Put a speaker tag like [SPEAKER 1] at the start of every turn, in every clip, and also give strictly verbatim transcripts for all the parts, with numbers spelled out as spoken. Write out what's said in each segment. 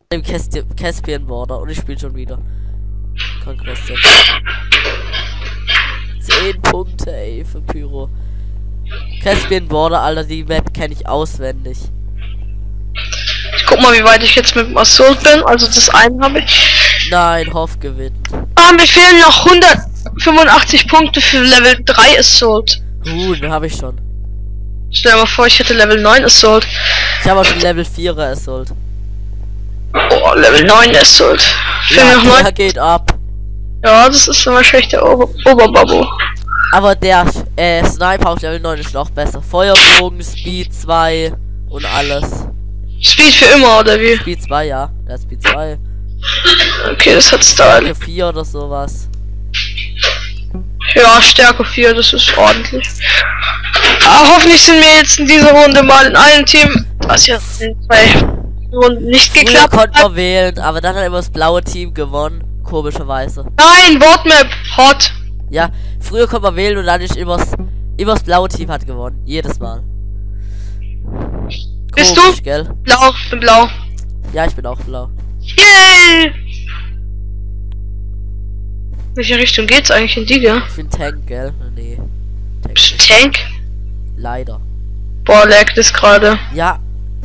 [SPEAKER 1] Im Caspian Border und ich spiele schon wieder. Conquest jetzt. zehn Punkte, ey, für Pyro. Caspian Border, Alter, die Map kenne ich auswendig.
[SPEAKER 2] Ich guck mal, wie weit ich jetzt mit dem Assault bin. Also das eine habe ich.
[SPEAKER 1] Nein, Hoff gewinnt.
[SPEAKER 2] Ah, mir fehlen noch hundertfünfundachtzig Punkte für Level drei Assault.
[SPEAKER 1] Uh, den habe ich schon.
[SPEAKER 2] Stell dir mal vor, ich hätte Level neun Assault.
[SPEAKER 1] Ich habe schon Level vierer Assault.
[SPEAKER 2] Oh, Level neun Assault.
[SPEAKER 1] Ja,
[SPEAKER 2] noch neun.
[SPEAKER 1] der geht ab.
[SPEAKER 2] Ja, das ist wahrscheinlich der Ober Oberbabo.
[SPEAKER 1] Aber der äh, Sniper auf Level neun ist noch besser. Feuerbogen, Speed zwei und alles.
[SPEAKER 2] Speed für immer, oder wie?
[SPEAKER 1] Speed zwei, ja. Der hat Speed zwei.
[SPEAKER 2] Okay, das hat Style.
[SPEAKER 1] Stärke vier oder sowas.
[SPEAKER 2] Ja, Stärke vier, das ist ordentlich. Aber hoffentlich sind wir jetzt in dieser Runde mal in einem Team, was ja in zwei Runden nicht
[SPEAKER 1] Früher
[SPEAKER 2] geklappt
[SPEAKER 1] konnte
[SPEAKER 2] hat.
[SPEAKER 1] man wählen, aber dann hat immer das blaue Team gewonnen. Komischerweise.
[SPEAKER 2] Nein, Wortmap, hot.
[SPEAKER 1] Ja, früher konnte man wählen und dann ist immer das, immer das blaue Team hat gewonnen. Jedes Mal.
[SPEAKER 2] Bist
[SPEAKER 1] Komisch,
[SPEAKER 2] du?
[SPEAKER 1] Gell?
[SPEAKER 2] Blau, bin blau.
[SPEAKER 1] Ja, ich bin auch blau.
[SPEAKER 2] Yay! Welche Richtung geht's eigentlich in die, gell?
[SPEAKER 1] Ich bin Tank, gell? Nee. Tank.
[SPEAKER 2] Bist du Tank?
[SPEAKER 1] Leider.
[SPEAKER 2] Boah, lag das gerade.
[SPEAKER 1] Ja,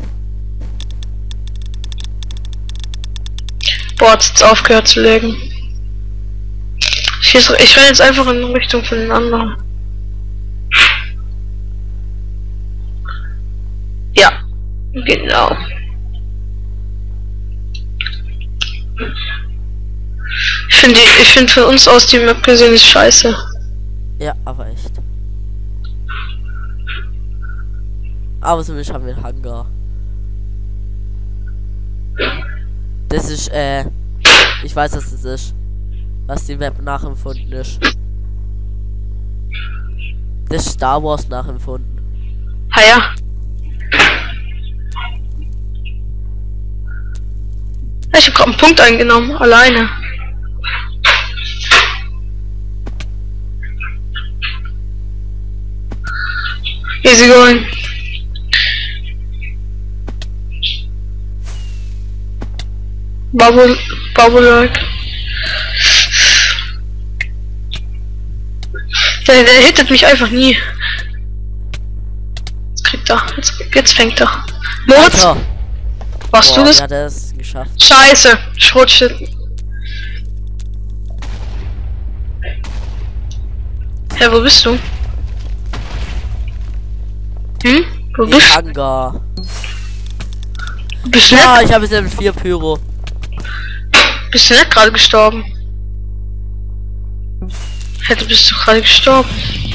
[SPEAKER 2] Boah, hat's jetzt aufgehört zu legen. Ich, ich renne jetzt einfach in Richtung von den anderen. Ja, genau. Ich finde, ich finde für uns aus die Map gesehen ist scheiße.
[SPEAKER 1] ja, aber echt. Aber zumindest haben wir einen Hangar. Das ist, äh, ich weiß, was das ist. Was die Map nachempfunden ist. Das ist Star Wars nachempfunden.
[SPEAKER 2] Ha ja. Ich habe gerade einen Punkt eingenommen, alleine. Easy going. Bubble, Bubble like. Der, der hittet mich einfach nie. Jetzt kriegt er. Jetzt, jetzt fängt er. Moritz,
[SPEAKER 1] Alter.
[SPEAKER 2] warst
[SPEAKER 1] Boah,
[SPEAKER 2] du das?
[SPEAKER 1] ja, der ist geschafft.
[SPEAKER 2] Scheiße, Schrotshit. Hä, wo bist du? Hm? Wo
[SPEAKER 1] Im
[SPEAKER 2] bist du?
[SPEAKER 1] Hangar.
[SPEAKER 2] Bist du
[SPEAKER 1] Ja,
[SPEAKER 2] nicht,
[SPEAKER 1] ich habe jetzt Level vier Pyro.
[SPEAKER 2] bist du nicht gerade gestorben? Hätte bist du gerade gestorben?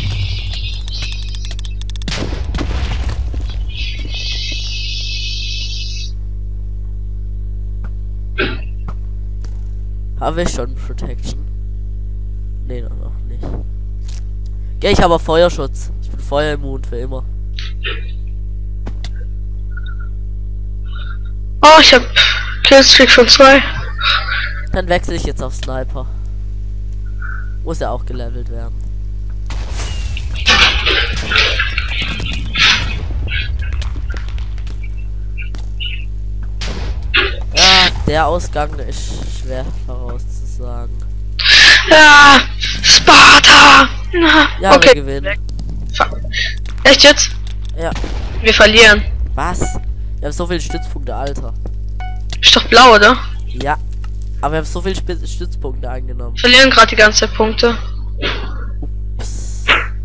[SPEAKER 1] Habe ich schon Protection? Nee, noch, noch nicht. Geh, ich habe Feuerschutz. Ich bin feuerimmun für immer.
[SPEAKER 2] Oh, ich hab Killstreak von zwei.
[SPEAKER 1] Dann wechsle ich jetzt auf Sniper. Muss ja auch gelevelt werden. Ja, der Ausgang ist schwer vorauszusagen.
[SPEAKER 2] Ja, Sparta. Na,
[SPEAKER 1] Ja,
[SPEAKER 2] okay.
[SPEAKER 1] wir gewinnen.
[SPEAKER 2] Fuck. Echt jetzt?
[SPEAKER 1] Ja.
[SPEAKER 2] Wir verlieren.
[SPEAKER 1] Was? Wir haben so viele Stützpunkte, Alter.
[SPEAKER 2] Ist doch blau, oder?
[SPEAKER 1] Ja. Aber wir haben so viele Sp Stützpunkte eingenommen.
[SPEAKER 2] Verlieren gerade die ganze Zeit Punkte.
[SPEAKER 1] Ups.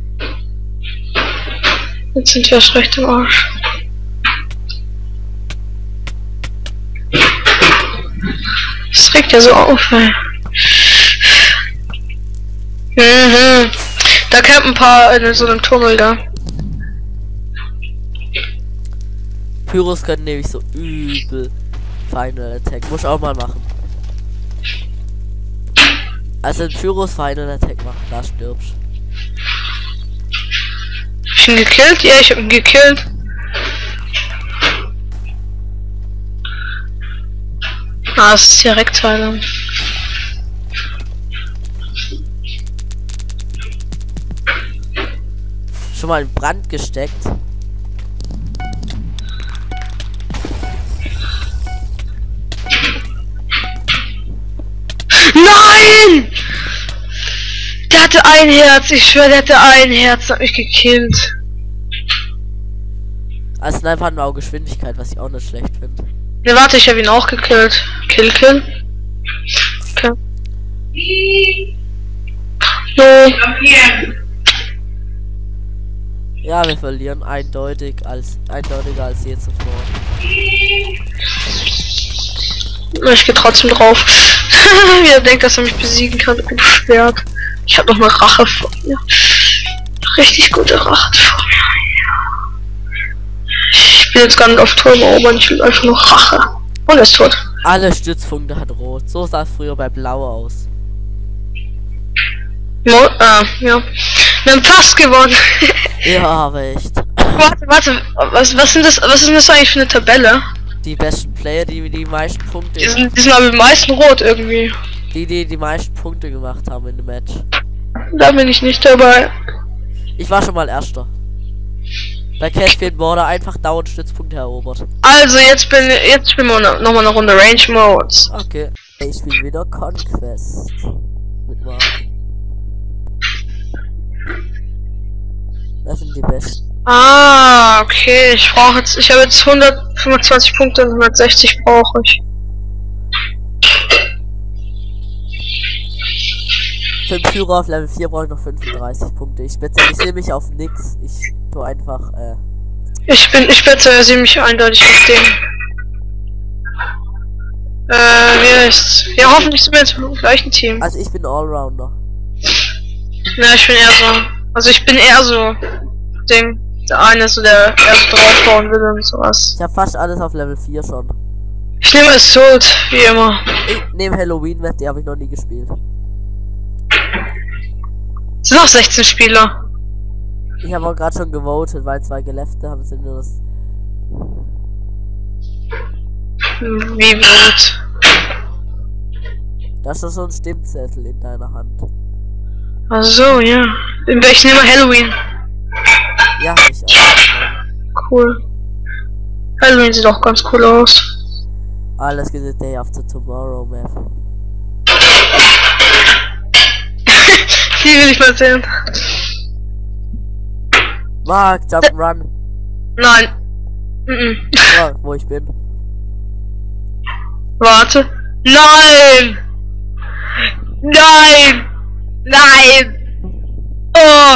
[SPEAKER 2] Jetzt sind wir erst recht im Arsch. Das regt ja so auf, ey. Mhm. Da campen ein paar in so einem Tunnel da.
[SPEAKER 1] Pyros können nämlich so übel Final Attack. Muss ich auch mal machen. Also Pyros Final Attack machen, da stirbst.
[SPEAKER 2] Hab ich ihn gekillt? Ja, ich hab ihn gekillt. Ah, das ist Direktheilung.
[SPEAKER 1] Schon mal in Brand gesteckt.
[SPEAKER 2] Nein! Der hatte ein Herz, ich schwöre, der hatte ein Herz, hat mich gekillt.
[SPEAKER 1] Als Sniper hat man auch Geschwindigkeit, was ich auch nicht schlecht finde.
[SPEAKER 2] Ne, warte, ich habe ihn auch gekillt. Kill, kill. Okay. So.
[SPEAKER 1] Ja, wir verlieren eindeutig als eindeutiger als je zuvor.
[SPEAKER 2] Ich gehe trotzdem drauf. Wie er denkt, dass er mich besiegen kann mit dem Schwert. Ich habe noch eine Rache vor mir. Richtig gute Rache vor mir. Ich bin jetzt gar nicht auf Turm erobern, ich will einfach nur Rache. Und er ist tot.
[SPEAKER 1] Alle Stützpunkte hat rot. So sah es früher bei Blau aus.
[SPEAKER 2] Mo äh, ja. Wir haben fast gewonnen.
[SPEAKER 1] Ja, aber echt.
[SPEAKER 2] Warte, warte, was, was sind das, was ist das eigentlich für eine Tabelle?
[SPEAKER 1] Die besten Player, die die meisten Punkte.
[SPEAKER 2] Die sind, die sind aber die meisten rot irgendwie.
[SPEAKER 1] Die, die die meisten Punkte gemacht haben in dem Match.
[SPEAKER 2] Da bin ich nicht dabei.
[SPEAKER 1] Ich war schon mal Erster. Bei Caspian Border einfach dauernd Stützpunkte erobert.
[SPEAKER 2] Also jetzt bin jetzt spielen wir noch mal eine Runde Range Modes.
[SPEAKER 1] Okay. Ich spiele wieder Conquest. Mit Mark. Das sind die besten.
[SPEAKER 2] Ah, okay. Ich brauche jetzt, ich habe jetzt hundertfünfundzwanzig Punkte und hundertsechzig brauche ich.
[SPEAKER 1] Für den Führer auf Level vier brauche ich noch fünfunddreißig Punkte. Ich spezialisiere mich auf nix. Ich tu einfach, äh.
[SPEAKER 2] Ich bin, ich spezialisiere mich eindeutig auf den. Äh, wie heißt's? Ja, hoffentlich sind wir jetzt im gleichen Team.
[SPEAKER 1] Also ich bin Allrounder.
[SPEAKER 2] Ja, ich bin eher so. Also ich bin eher so. Ding. Der eine so, der eher so draufbauen will und sowas.
[SPEAKER 1] Ich habe fast alles auf Level vier schon.
[SPEAKER 2] Ich nehme Assault, wie immer.
[SPEAKER 1] Ich nehme Halloween Map, die habe ich noch nie gespielt.
[SPEAKER 2] Es sind noch sechzehn Spieler.
[SPEAKER 1] Ich habe auch gerade schon gewotet, weil zwei Gelefte haben sind nur das.
[SPEAKER 2] Hm, wie gut.
[SPEAKER 1] Da ist doch so ein Stimmzettel in deiner Hand.
[SPEAKER 2] Ach so, ja. Ich nehme Halloween.
[SPEAKER 1] Ja, ich auch.
[SPEAKER 2] Cool. Halloween sieht auch ganz cool aus.
[SPEAKER 1] Alles geht Day After Tomorrow Map.
[SPEAKER 2] Die will ich mal sehen.
[SPEAKER 1] Mark, Jump Run.
[SPEAKER 2] Nein. Mhm.
[SPEAKER 1] Ja, wo ich bin.
[SPEAKER 2] Warte. Nein! Nein! Nein! Oh!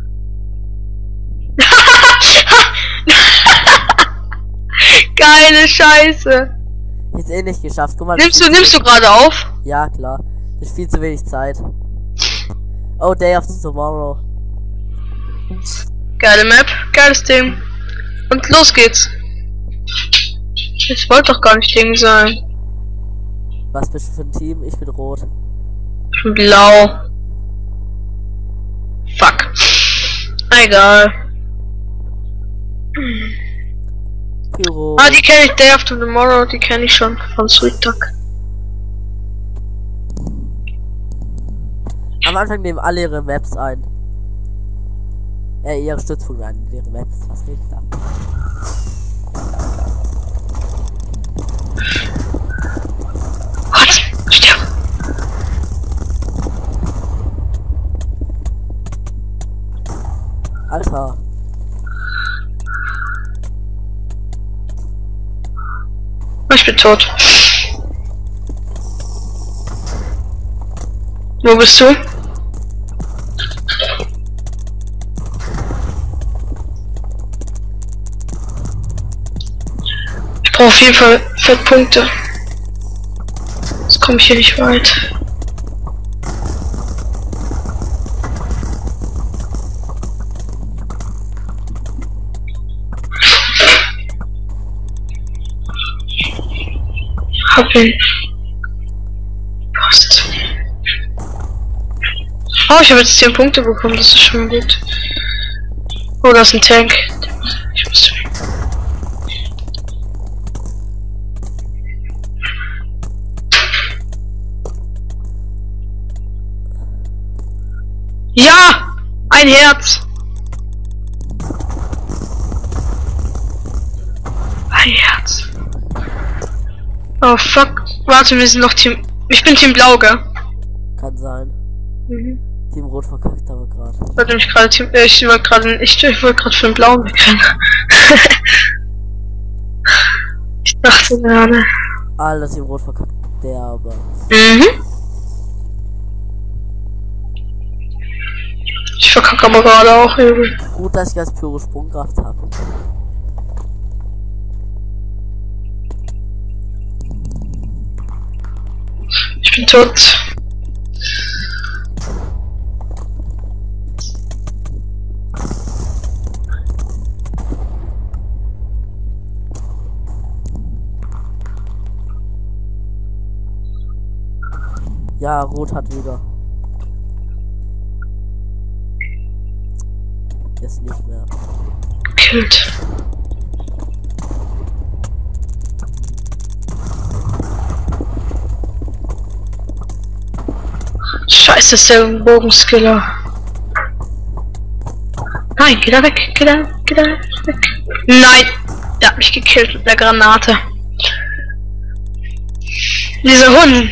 [SPEAKER 2] Geile Scheiße!
[SPEAKER 1] Jetzt eh nicht geschafft. Guck mal.
[SPEAKER 2] Nimmst du, nimmst du gerade auf?
[SPEAKER 1] Ja, klar. Das ist viel zu wenig Zeit. Oh, Day After Tomorrow.
[SPEAKER 2] Geile Map, geiles Ding. Und los geht's. Ich wollte doch gar nicht Ding sein.
[SPEAKER 1] Was bist du für ein Team? Ich bin rot.
[SPEAKER 2] Ich bin blau. Fuck. Egal.
[SPEAKER 1] Pyro.
[SPEAKER 2] Ah, die kenne ich, Day After Tomorrow, die kenne ich schon von Sweet Duck.
[SPEAKER 1] Am Anfang nehmen alle ihre Maps ein. Äh, ihre Stützpunkte ein, ihre Maps. Was geht da?
[SPEAKER 2] Gott, stirb!
[SPEAKER 1] Alter.
[SPEAKER 2] Ich bin tot. Wo bist du? Ich brauche auf jeden Fall vier Punkte. Jetzt komme ich hier nicht weit. Hab ihn. Post. Oh, ich habe jetzt zehn Punkte bekommen, das ist schon gut. Oh, da ist ein Tank. Ich muss weg. Ja! Ein Herz! Ein Herz. Oh fuck. Warte, wir sind noch Team. Ich bin Team Blau, gell?
[SPEAKER 1] Kann sein.
[SPEAKER 2] Mhm.
[SPEAKER 1] Team Rot verkackt aber gerade.
[SPEAKER 2] Ich wollte mich gerade Team. Äh, ich wollte gerade. Ich, ich wollte gerade für den Blauen wechseln. Ich dachte gerade.
[SPEAKER 1] Alter, Team Rot verkackt. Der aber.
[SPEAKER 2] Mhm. Ich verkacke aber gerade auch übel.
[SPEAKER 1] Gut, dass ich als Pyro Sprungkraft habe.
[SPEAKER 2] Ich bin tot.
[SPEAKER 1] Ja, Rot hat wieder. Jetzt nicht mehr.
[SPEAKER 2] Killt. Scheiße, ist der Bogenskiller. Nein, geh da weg, geh da, geh da weg. Nein! Der hat mich gekillt mit der Granate. Dieser Hund!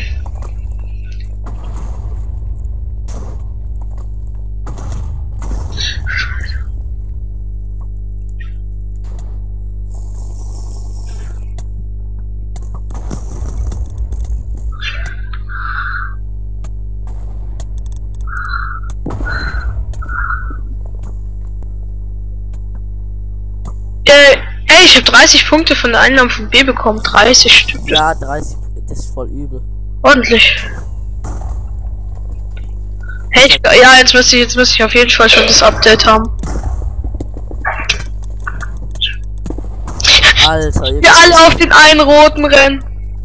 [SPEAKER 2] Äh, ey, ich habe dreißig Punkte von der Einnahme von B bekommen. dreißig Stück.
[SPEAKER 1] Ja, dreißig. Das ist voll übel.
[SPEAKER 2] Ordentlich. Hey, ich, ja, jetzt müsste ich, jetzt müsste ich auf jeden Fall schon das Update haben.
[SPEAKER 1] Alter, ihr
[SPEAKER 2] Wir alle auf den einen roten rennen.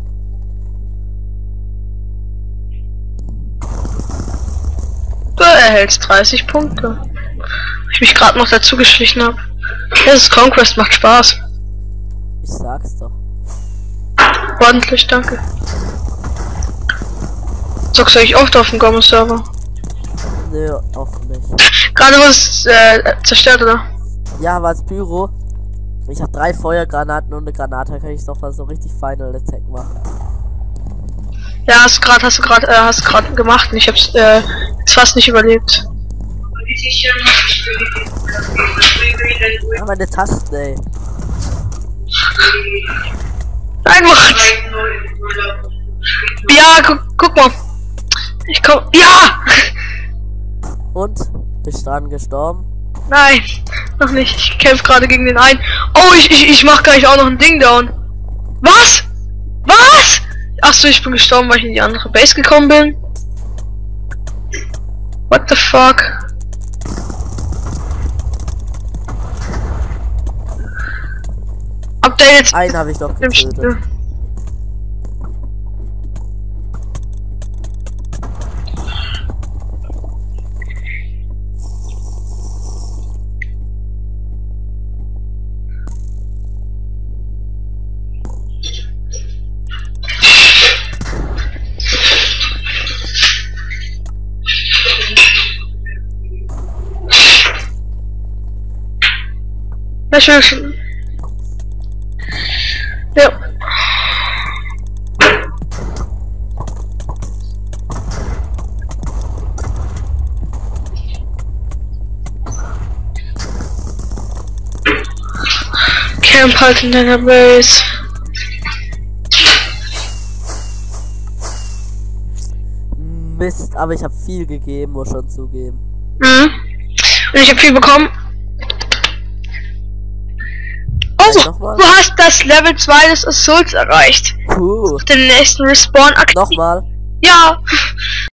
[SPEAKER 2] Du erhältst dreißig Punkte. Ich mich gerade noch dazu geschlichen habe. Das ist Conquest, macht Spaß.
[SPEAKER 1] Ich sag's doch.
[SPEAKER 2] Ordentlich, danke. Zockst du eigentlich oft auf dem Gommo-Server?
[SPEAKER 1] Nö, auch nicht.
[SPEAKER 2] Gerade was äh, zerstört, oder?
[SPEAKER 1] Ja, aber als Pyro. Ich habe drei Feuergranaten und eine Granate, kann ich doch mal so richtig Final Attack machen.
[SPEAKER 2] Ja, hast du gerade, hast du gerade, äh, hast gerade gemacht und ich hab's äh, jetzt fast nicht überlebt.
[SPEAKER 1] Ja, meine Tasten, ey.
[SPEAKER 2] Nein, Mann! Ja, guck, guck mal. Ich komm. Ja!
[SPEAKER 1] Und? Bist dran gestorben?
[SPEAKER 2] Nein, noch nicht. Ich kämpfe gerade gegen den einen. Oh, ich, ich, ich mach gleich auch noch ein Ding down. Was? Was? Ach so, ich bin gestorben, weil ich in die andere Base gekommen bin. What the fuck? Update.
[SPEAKER 1] Einen habe ich doch getötet.
[SPEAKER 2] Ich will schon. Ja. Camp halt in deiner Base.
[SPEAKER 1] Mist, aber ich habe viel gegeben, muss schon zugeben.
[SPEAKER 2] Mhm. Und ich habe viel bekommen. Oh, du hast das Level zwei des Assaults erreicht.
[SPEAKER 1] Puh.
[SPEAKER 2] Auf dem nächsten Respawn aktiv.
[SPEAKER 1] Nochmal.
[SPEAKER 2] Ja.